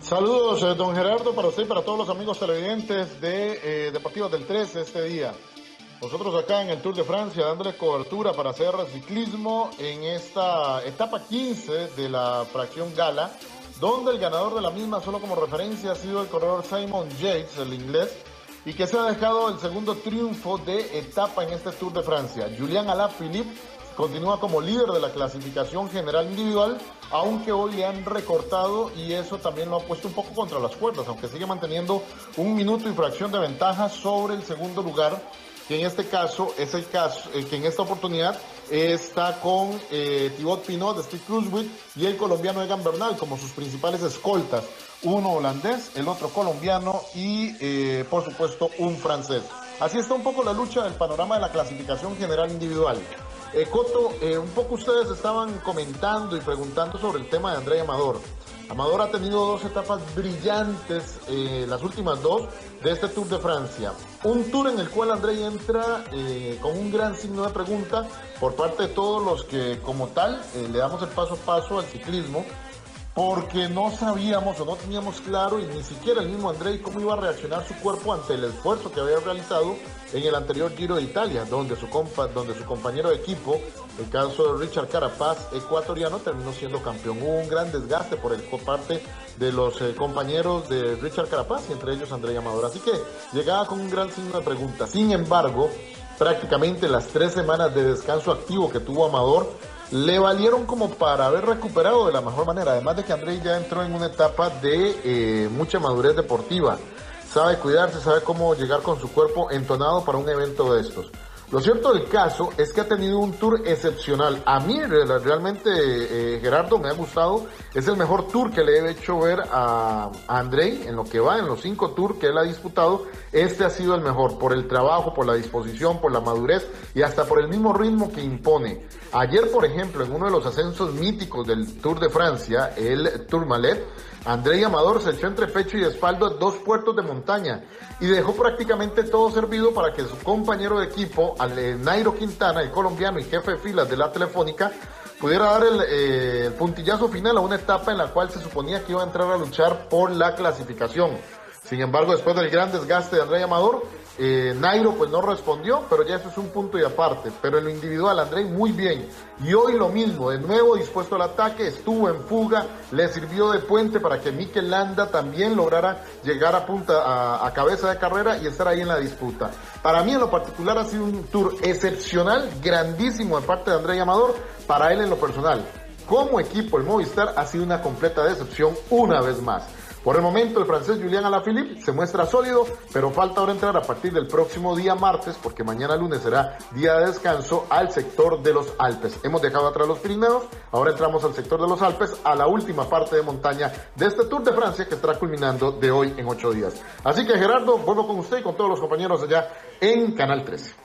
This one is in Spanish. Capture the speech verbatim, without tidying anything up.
Saludos, eh, don Gerardo, para usted y para todos los amigos televidentes de eh, Deportivos del trece este día. Nosotros acá en el Tour de Francia dándole cobertura para hacer ciclismo en esta etapa quince de la fracción Gala, donde el ganador de la misma, solo como referencia, ha sido el corredor Simon Yates, el inglés, y que se ha dejado el segundo triunfo de etapa en este Tour de Francia. Julian Alaphilippe continúa como líder de la clasificación general individual, aunque hoy le han recortado y eso también lo ha puesto un poco contra las cuerdas, aunque sigue manteniendo un minuto y fracción de ventaja sobre el segundo lugar, que en este caso es el caso, eh, que en esta oportunidad está con eh, Thibaut Pinot de Steve Kruijswijk y el colombiano Egan Bernal como sus principales escoltas, uno holandés, el otro colombiano y eh, por supuesto un francés. Así está un poco la lucha del panorama de la clasificación general individual. Eh, Coto, eh, un poco ustedes estaban comentando y preguntando sobre el tema de André Amador. Amador ha tenido dos etapas brillantes, eh, las últimas dos, de este Tour de Francia. Un Tour en el cual André entra eh, con un gran signo de pregunta por parte de todos los que, como tal, eh, le damos el paso a paso al ciclismo, porque no sabíamos o no teníamos claro, y ni siquiera el mismo André, cómo iba a reaccionar su cuerpo ante el esfuerzo que había realizado en el anterior Giro de Italia, donde su, compa, donde su compañero de equipo, el caso de Richard Carapaz, ecuatoriano, terminó siendo campeón. Hubo un gran desgaste por, el, por parte de los eh, compañeros de Richard Carapaz, y entre ellos André Amador. Así que llegaba con un gran signo de pregunta. Sin embargo, prácticamente las tres semanas de descanso activo que tuvo Amador le valieron como para haber recuperado de la mejor manera, además de que André ya entró en una etapa de eh, mucha madurez deportiva, sabe cuidarse, sabe cómo llegar con su cuerpo entonado para un evento de estos. Lo cierto del caso es que ha tenido un tour excepcional. A mí realmente, eh, Gerardo, me ha gustado. Es el mejor tour que le he hecho ver a, a André en lo que va, en los cinco tours que él ha disputado. Este ha sido el mejor por el trabajo, por la disposición, por la madurez y hasta por el mismo ritmo que impone. Ayer, por ejemplo, en uno de los ascensos míticos del Tour de Francia, el Tourmalet, André Amador se echó entre pecho y espalda dos puertos de montaña y dejó prácticamente todo servido para que su compañero de equipo, Nairo Quintana, el colombiano y jefe de filas de la Telefónica, pudiera dar el, eh, el puntillazo final a una etapa en la cual se suponía que iba a entrar a luchar por la clasificación. Sin embargo, después del gran desgaste de André Amador, eh, Nairo pues no respondió, pero ya eso es un punto y aparte. Pero en lo individual, André muy bien. Y hoy lo mismo, de nuevo dispuesto al ataque, estuvo en fuga, le sirvió de puente para que Mikel Landa también lograra llegar a punta, a, a cabeza de carrera y estar ahí en la disputa. Para mí en lo particular ha sido un tour excepcional, grandísimo de parte de André Amador, para él en lo personal. Como equipo, el Movistar ha sido una completa decepción una vez más. Por el momento, el francés Julian Alaphilippe se muestra sólido, pero falta ahora entrar a partir del próximo día martes, porque mañana lunes será día de descanso, al sector de los Alpes. Hemos dejado atrás los Pirineos, ahora entramos al sector de los Alpes, a la última parte de montaña de este Tour de Francia que estará culminando de hoy en ocho días. Así que, Gerardo, vuelvo con usted y con todos los compañeros allá en Canal trece.